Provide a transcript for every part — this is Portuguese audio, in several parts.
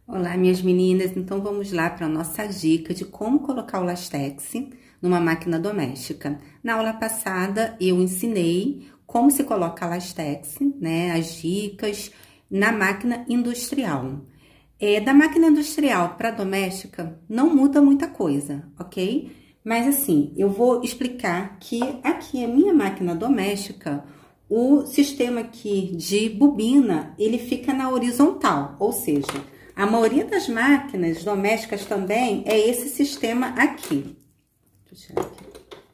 Olá, minhas meninas. Então, vamos lá para a nossa dica de como colocar o Lastex numa máquina doméstica. Na aula passada, eu ensinei como se coloca Lastex, né? As dicas na máquina industrial. Da máquina industrial para doméstica, não muda muita coisa, ok? Mas, assim, eu vou explicar que aqui a minha máquina doméstica, o sistema aqui de bobina, ele fica na horizontal, ou seja, a maioria das máquinas domésticas também é esse sistema aqui. Deixa eu tirar aqui.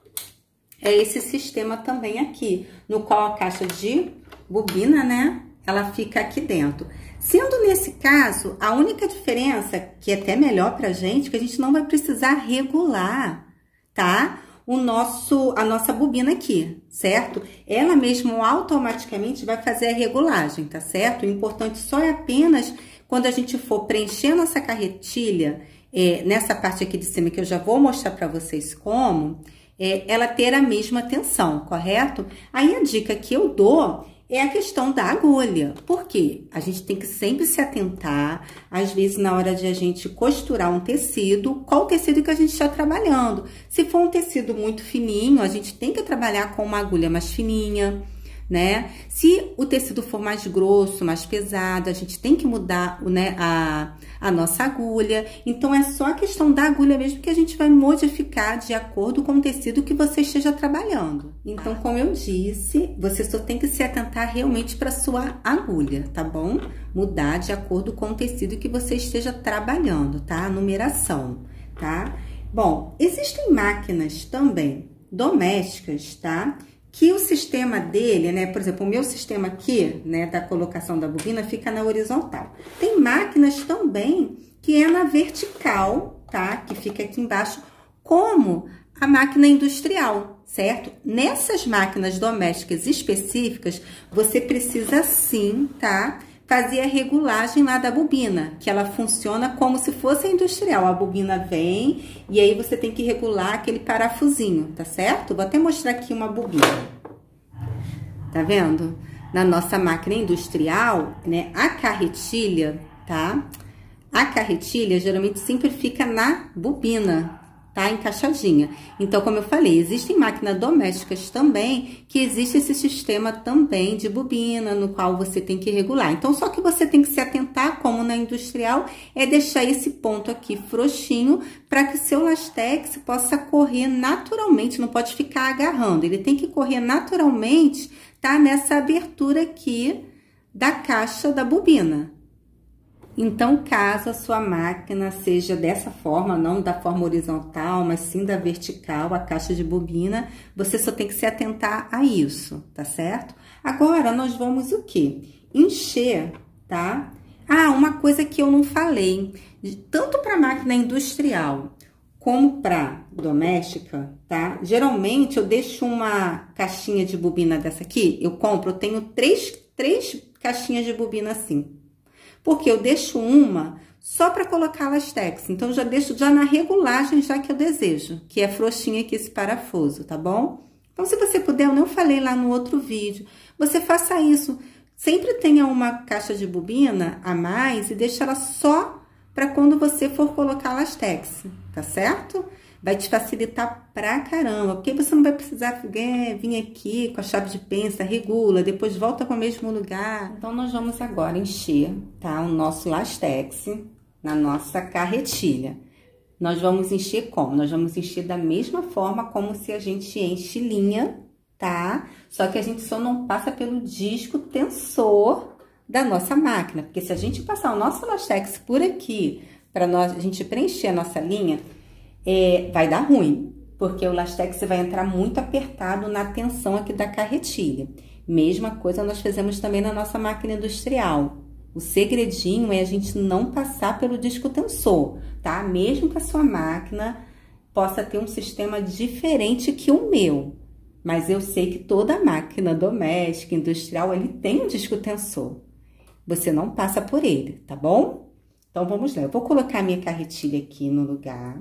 É esse sistema também aqui, no qual a caixa de bobina, né, ela fica aqui dentro. Sendo nesse caso, a única diferença, que é até melhor pra gente, que a gente não vai precisar regular, tá? A nossa bobina aqui, certo? Ela mesmo automaticamente vai fazer a regulagem, tá certo? O importante só é apenas quando a gente for preencher a nossa carretilha, nessa parte aqui de cima, que eu já vou mostrar pra vocês como, ela ter a mesma tensão, correto? Aí a dica que eu dou é a questão da agulha. Por quê? A gente tem que sempre se atentar, às vezes na hora de a gente costurar um tecido, qual tecido que a gente está trabalhando. Se for um tecido muito fininho, a gente tem que trabalhar com uma agulha mais fininha, né? Se o tecido for mais grosso, mais pesado, a gente tem que mudar, né, a nossa agulha. Então, é só a questão da agulha mesmo que a gente vai modificar de acordo com o tecido que você esteja trabalhando. Então, como eu disse, você só tem que se atentar realmente para sua agulha, tá bom? Mudar de acordo com o tecido que você esteja trabalhando, tá? A numeração, tá? Bom, existem máquinas também domésticas, tá? Que o sistema dele, né, por exemplo, o meu sistema aqui, né, da colocação da bobina fica na horizontal. Tem máquinas também que é na vertical, tá, que fica aqui embaixo, como a máquina industrial, certo? Nessas máquinas domésticas específicas, você precisa sim, tá, fazer a regulagem lá da bobina, que ela funciona como se fosse a industrial. A bobina vem e aí você tem que regular aquele parafusinho, tá certo? Vou até mostrar aqui uma bobina. Tá vendo? Na nossa máquina industrial, né, a carretilha, tá? A carretilha geralmente sempre fica na bobina, tá? Encaixadinha. Então, como eu falei, existem máquinas domésticas também que existe esse sistema também de bobina, no qual você tem que regular. Então, só que você tem que se atentar, como na industrial, é deixar esse ponto aqui frouxinho para que o seu lastex possa correr naturalmente, não pode ficar agarrando. Ele tem que correr naturalmente, tá? Nessa abertura aqui da caixa da bobina. Então, caso a sua máquina seja dessa forma, não da forma horizontal, mas sim da vertical, a caixa de bobina, você só tem que se atentar a isso, tá certo? Agora, nós vamos o quê? Encher, tá? Ah, uma coisa que eu não falei, tanto para máquina industrial como para doméstica, tá? Geralmente, eu deixo uma caixinha de bobina dessa aqui, eu tenho três caixinhas de bobina assim. Porque eu deixo uma só para colocar lastex. Então, eu já deixo na regulagem já que eu desejo, que é frouxinho aqui esse parafuso, tá bom? Então, se você puder, eu não falei lá no outro vídeo, você faça isso. Sempre tenha uma caixa de bobina a mais e deixa ela só para quando você for colocar lastex, tá certo? Vai te facilitar pra caramba, porque você não vai precisar vir aqui com a chave de pence, regula, depois volta para o mesmo lugar. Então, nós vamos agora encher, tá, o nosso lastex na nossa carretilha. Nós vamos encher como? Nós vamos encher da mesma forma como se a gente enche linha, tá? Só que a gente só não passa pelo disco tensor da nossa máquina, porque se a gente passar o nosso lastex por aqui, para a gente preencher a nossa linha, vai dar ruim, porque o lastex vai entrar muito apertado na tensão aqui da carretilha. Mesma coisa nós fizemos também na nossa máquina industrial. O segredinho é a gente não passar pelo disco tensor, tá? Mesmo que a sua máquina possa ter um sistema diferente que o meu. Mas eu sei que toda máquina doméstica, industrial, ele tem um disco tensor. Você não passa por ele, tá bom? Então, vamos lá. Eu vou colocar a minha carretilha aqui no lugar.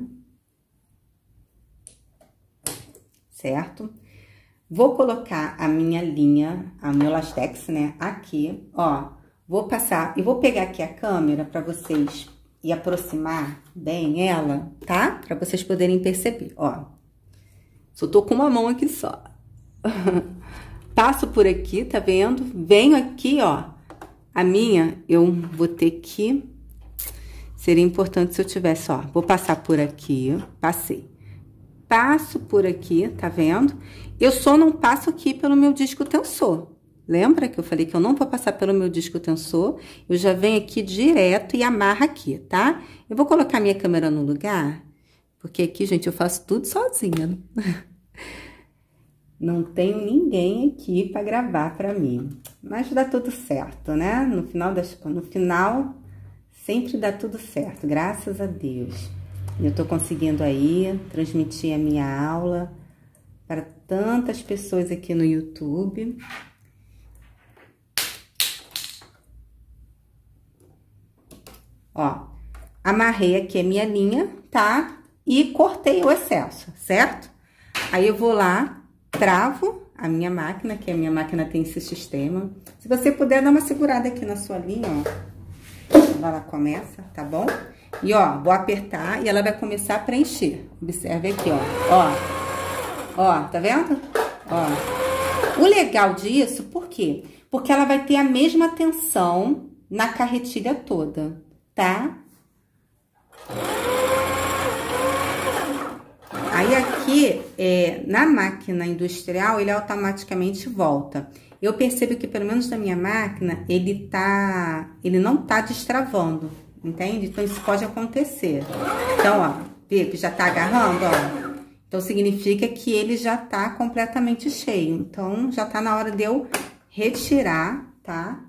Certo? Vou colocar a minha linha, a meu lastex, né, aqui, ó. Vou passar e vou pegar aqui a câmera para vocês e aproximar bem ela, tá? Pra vocês poderem perceber, ó. Só tô com uma mão aqui só. Passo por aqui, tá vendo? Venho aqui, ó. A minha, eu vou ter que... Seria importante se eu tivesse, ó. Vou passar por aqui, passei. Passo por aqui, tá vendo? Eu só não passo aqui pelo meu disco tensor. Lembra que eu falei que eu não vou passar pelo meu disco tensor? Eu já venho aqui direto e amarro aqui, tá? Eu vou colocar minha câmera no lugar, porque aqui, gente, eu faço tudo sozinha, né? Não tenho ninguém aqui para gravar para mim. Mas dá tudo certo, né? No final, sempre dá tudo certo, graças a Deus. Eu tô conseguindo aí transmitir a minha aula para tantas pessoas aqui no YouTube. Ó, amarrei aqui a minha linha, tá? E cortei o excesso, certo? Aí eu vou lá, travo a minha máquina, que a minha máquina tem esse sistema. Se você puder dar uma segurada aqui na sua linha, ó. Ela começa, tá bom? E, ó, vou apertar e ela vai começar a preencher. Observe aqui, ó. Ó, tá vendo? Ó. O legal disso, por quê? Porque ela vai ter a mesma tensão na carretilha toda, tá? Aí aqui, na máquina industrial, ele automaticamente volta. Eu percebo que, pelo menos na minha máquina, ele não tá destravando, entende? Então, isso pode acontecer. Então, ó, vê que já tá agarrando, ó. Então, significa que ele já tá completamente cheio. Então, já tá na hora de eu retirar, tá?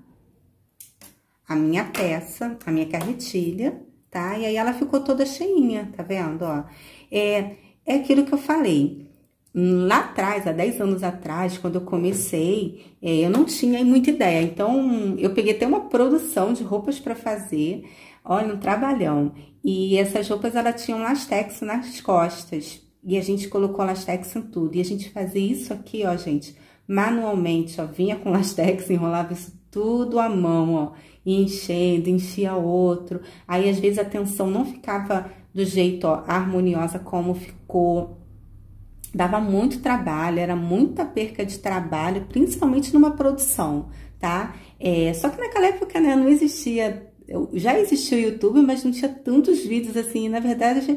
A minha peça, a minha carretilha, tá? E aí, ela ficou toda cheinha, tá vendo, ó? É aquilo que eu falei. Lá atrás, há 10 anos atrás, quando eu comecei, eu não tinha muita ideia. Então, eu peguei até uma produção de roupas para fazer. Olha, um trabalhão. E essas roupas, elas tinham lastex nas costas. E a gente colocou lastex em tudo. E a gente fazia isso aqui, ó, gente, manualmente, ó. Vinha com lastex, enrolava isso tudo à mão, ó. E enchendo, enchia outro. Aí, às vezes, a tensão não ficava do jeito, ó, harmoniosa como ficou. Dava muito trabalho, era muita perca de trabalho, principalmente numa produção, tá? Só que naquela época, né, não existia... Já existia o YouTube, mas não tinha tantos vídeos assim. Na verdade,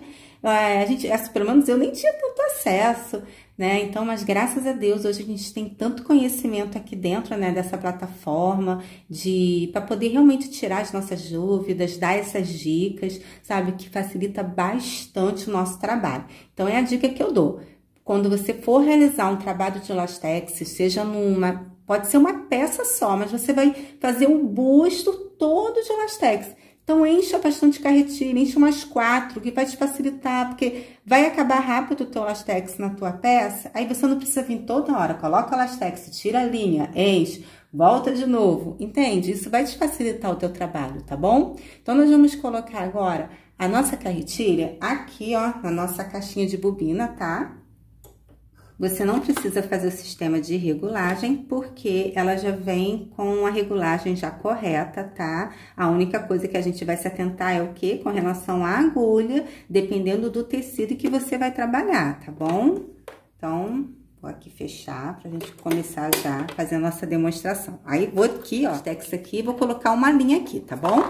pelo menos eu nem tinha tanto acesso, né? Então, mas graças a Deus, hoje a gente tem tanto conhecimento aqui dentro, né, dessa plataforma, para poder realmente tirar as nossas dúvidas, dar essas dicas, sabe? Que facilita bastante o nosso trabalho. Então, é a dica que eu dou. Quando você for realizar um trabalho de lastex, seja pode ser uma peça só, mas você vai fazer um busto todo de lastex. Então, encha bastante carretilha, enche umas 4, que vai te facilitar, porque vai acabar rápido o teu lastex na tua peça, aí você não precisa vir toda hora, coloca o lastex, tira a linha, enche, volta de novo, entende? Isso vai te facilitar o teu trabalho, tá bom? Então, nós vamos colocar agora a nossa carretilha aqui, ó, na nossa caixinha de bobina, tá? Você não precisa fazer o sistema de regulagem, porque ela já vem com a regulagem já correta, tá? A única coisa que a gente vai se atentar é o quê? Com relação à agulha, dependendo do tecido que você vai trabalhar, tá bom? Então, vou aqui fechar pra gente começar já a fazer a nossa demonstração. Aí, vou aqui, ó, tex aqui, vou colocar uma linha aqui, tá bom?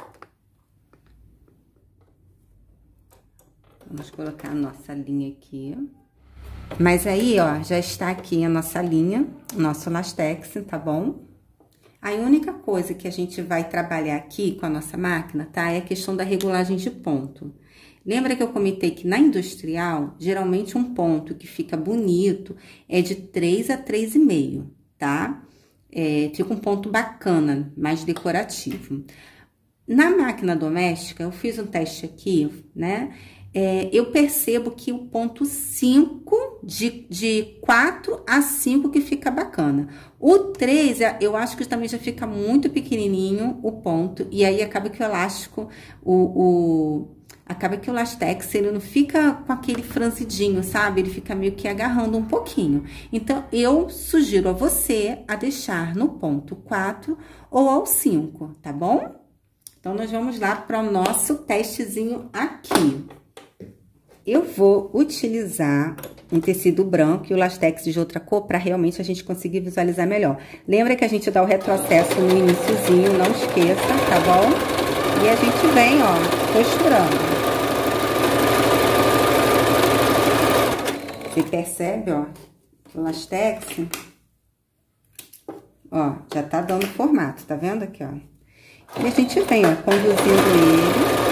Vamos colocar a nossa linha aqui. Mas aí, ó, já está aqui a nossa linha, nosso lastex, tá bom? A única coisa que a gente vai trabalhar aqui com a nossa máquina, tá? É a questão da regulagem de ponto. Lembra que eu comentei que na industrial, geralmente um ponto que fica bonito é de 3 a 3,5, tá? Fica um ponto bacana, mais decorativo. Na máquina doméstica, eu fiz um teste aqui, né? Eu percebo que o ponto 5, de 4 a 5 que fica bacana. O 3, eu acho que também já fica muito pequenininho o ponto, e aí acaba que o elástico, acaba que o lastex, ele não fica com aquele franzidinho, sabe? Ele fica meio que agarrando um pouquinho. Então, eu sugiro a você a deixar no ponto 4 ou ao 5, tá bom? Então, nós vamos lá para o nosso testezinho aqui. Eu vou utilizar um tecido branco e o lastex de outra cor para realmente a gente conseguir visualizar melhor. Lembra que a gente dá o retrocesso no iniciozinho, não esqueça, tá bom? E a gente vem, ó, costurando. Você percebe, ó, que o lastex, ó, já tá dando formato, tá vendo aqui, ó? E a gente vem, ó, conduzindo ele.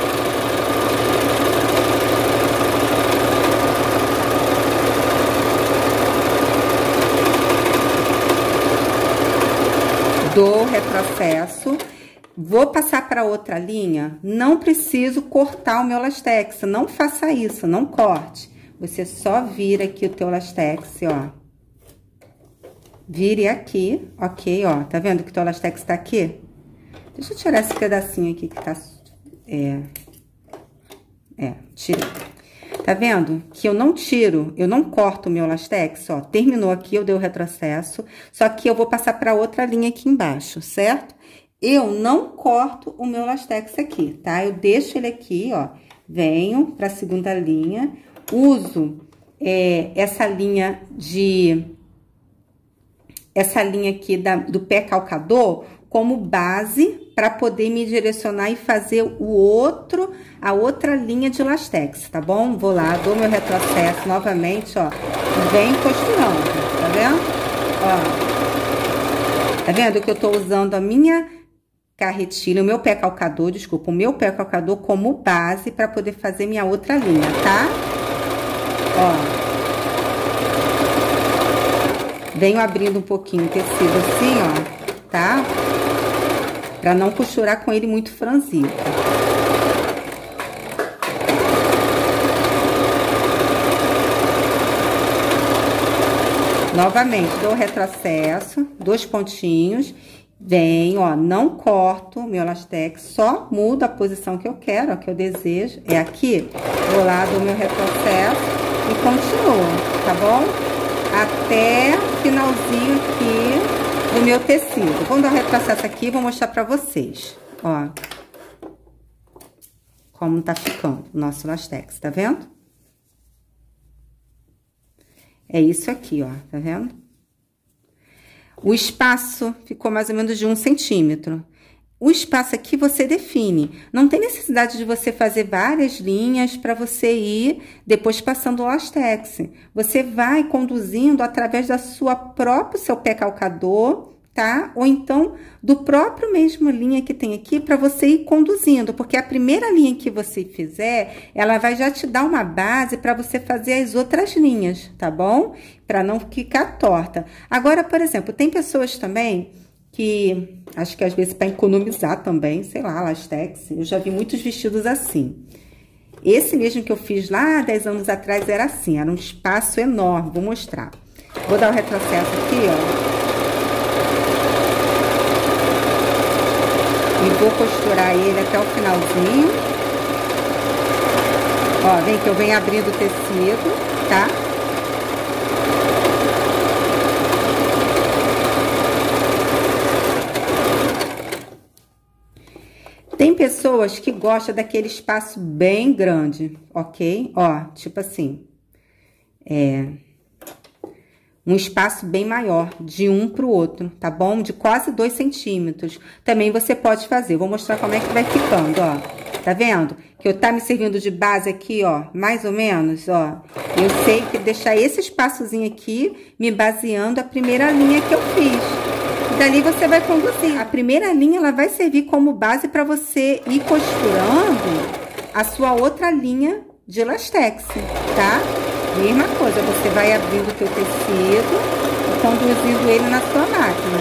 Dou retrocesso, vou passar para outra linha, não preciso cortar o meu lastex, não faça isso, não corte. Você só vira aqui o teu lastex, ó. Vire aqui, ok, ó, tá vendo que o teu lastex tá aqui? Deixa eu tirar esse pedacinho aqui que tá, tirei. Tá vendo? Que eu não tiro, eu não corto o meu lastex, ó. Terminou aqui, eu dei o retrocesso. Só que eu vou passar para outra linha aqui embaixo, certo? Eu não corto o meu lastex aqui, tá? Eu deixo ele aqui, ó. Venho para a segunda linha. Uso essa linha aqui do pé calcador como base para poder me direcionar e fazer a outra linha de lastex, tá bom? Vou lá, dou meu retrocesso novamente, ó, e venho costurando, tá vendo? Ó, tá vendo que eu tô usando a minha carretilha, o meu pé calcador como base para poder fazer minha outra linha, tá? Ó. Venho abrindo um pouquinho o tecido assim, ó, tá? Pra não costurar com ele muito franzido. Novamente, dou o retrocesso, 2 pontinhos, venho, ó, não corto meu lastex, só mudo a posição que eu quero, ó, que eu desejo, é aqui. Vou lá, dou meu retrocesso e continuo, tá bom? Até o finalzinho aqui do meu tecido. Vamos dar um retrocesso aqui e vou mostrar pra vocês, ó. Como tá ficando o nosso lastex, tá vendo? É isso aqui, ó, tá vendo? O espaço ficou mais ou menos de 1 centímetro. O espaço aqui você define. Não tem necessidade de você fazer várias linhas para você ir depois passando o lastex. Você vai conduzindo através da seu pé calcador, tá? Ou então do próprio mesmo linha que tem aqui para você ir conduzindo, porque a primeira linha que você fizer, ela vai já te dar uma base para você fazer as outras linhas, tá bom? Para não ficar torta. Agora, por exemplo, tem pessoas também que acho que às vezes para economizar também, sei lá, lastex, eu já vi muitos vestidos assim. Esse mesmo que eu fiz lá 10 anos atrás era assim, era um espaço enorme, vou mostrar. Vou dar o retrocesso aqui, ó. E vou costurar ele até o finalzinho. Ó, vem que eu venho abrindo o tecido, tá? Tem pessoas que gostam daquele espaço bem grande, ok? Ó, tipo assim, um espaço bem maior, de um pro outro, tá bom? De quase 2 centímetros. Também você pode fazer. Vou mostrar como é que vai ficando, ó. Tá vendo? Que eu tá me servindo de base aqui, ó, mais ou menos, ó. Eu sei que deixar esse espaçozinho aqui, me baseando a primeira linha que eu fiz. Dali você vai conduzir. A primeira linha, ela vai servir como base para você ir costurando a sua outra linha de lastex, tá? Mesma coisa, você vai abrindo o teu tecido e conduzindo ele na sua máquina.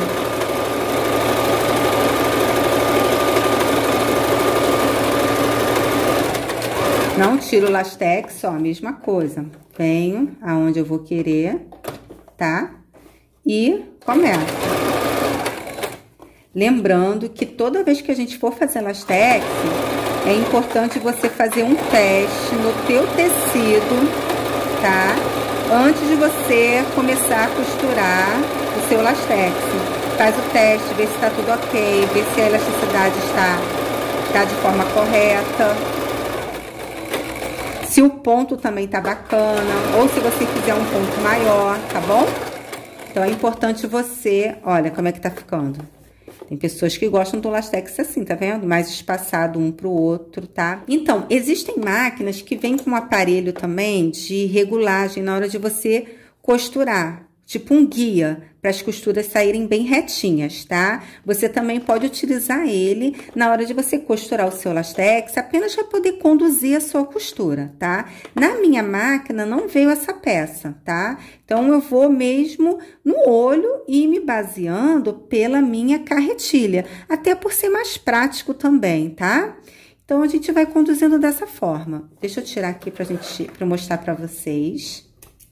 Não tiro o lastex, ó, mesma coisa. Venho aonde eu vou querer, tá? E começo. Lembrando que toda vez que a gente for fazer lastex, é importante você fazer um teste no teu tecido, tá? Antes de você começar a costurar o seu lastex. Faz o teste, vê se tá tudo ok, vê se a elasticidade está tá de forma correta. Se o ponto também tá bacana, ou se você quiser um ponto maior, tá bom? Então, é importante você... Olha como é que tá ficando. Tem pessoas que gostam do lastex assim, tá vendo? Mais espaçado um pro outro, tá? Então, existem máquinas que vêm com um aparelho também de regulagem na hora de você costurar. Tipo um guia, para as costuras saírem bem retinhas, tá? Você também pode utilizar ele na hora de você costurar o seu lastex, apenas para poder conduzir a sua costura, tá? Na minha máquina não veio essa peça, tá? Então, eu vou mesmo no olho e me baseando pela minha carretilha, até por ser mais prático também, tá? Então, a gente vai conduzindo dessa forma. Deixa eu tirar aqui para mostrar para vocês.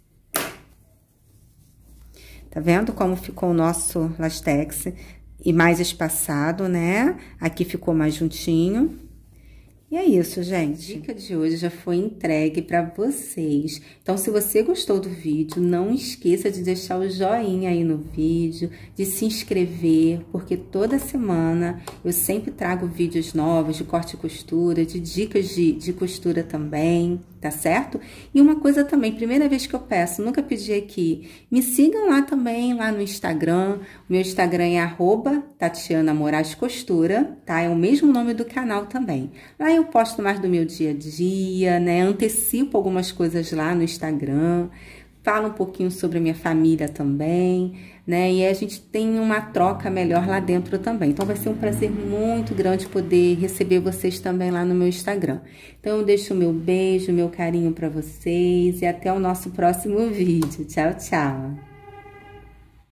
Tá vendo como ficou o nosso lastex? E mais espaçado, né? Aqui ficou mais juntinho. E é isso, gente. A dica de hoje já foi entregue para vocês. Então, se você gostou do vídeo, não esqueça de deixar o joinha aí no vídeo, de se inscrever, porque toda semana eu sempre trago vídeos novos de corte e costura, de dicas de costura também, tá certo? E uma coisa também, primeira vez que eu peço, nunca pedi aqui, me sigam lá também, lá no Instagram. O meu Instagram é @TatianaMoraesCostura, tá? É o mesmo nome do canal também. Lá eu posto mais do meu dia a dia, né? Antecipo algumas coisas lá no Instagram, falo um pouquinho sobre a minha família também, né? E a gente tem uma troca melhor lá dentro também. Então, vai ser um prazer muito grande poder receber vocês também lá no meu Instagram. Então, eu deixo o meu beijo, meu carinho para vocês e até o nosso próximo vídeo. Tchau, tchau!